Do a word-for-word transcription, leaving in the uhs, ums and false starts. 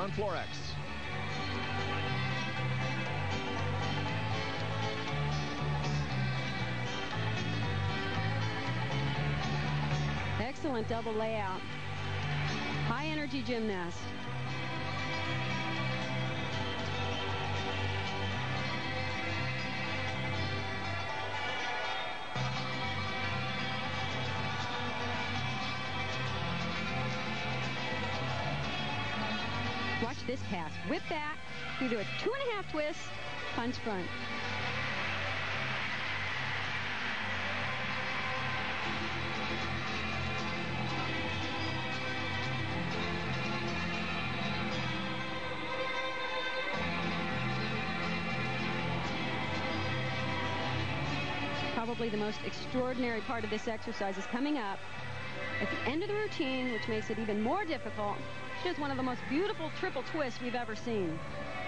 on Florex. Excellent double layout. High energy gymnast. Watch this pass. Whip back. You do a two and a half twist, punch front. Probably the most extraordinary part of this exercise is coming up at the end of the routine, which makes it even more difficult. She does one of the most beautiful triple twists we've ever seen.